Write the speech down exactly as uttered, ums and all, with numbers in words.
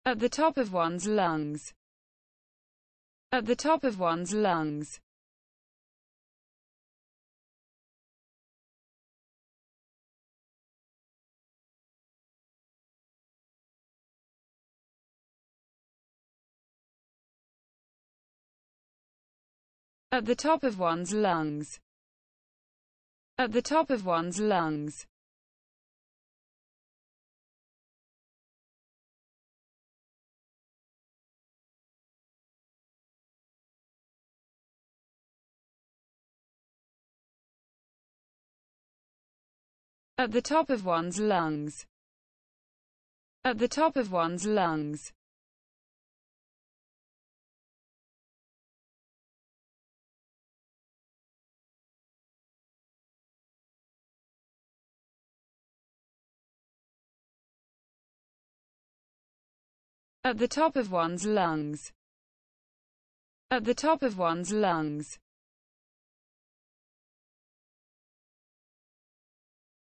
At the top of one's lungs. At the top of one's lungs. At the top of one's lungs. At the top of one's lungs. At the top of one's lungs. At the top of one's lungs. At the top of one's lungs. At the top of one's lungs.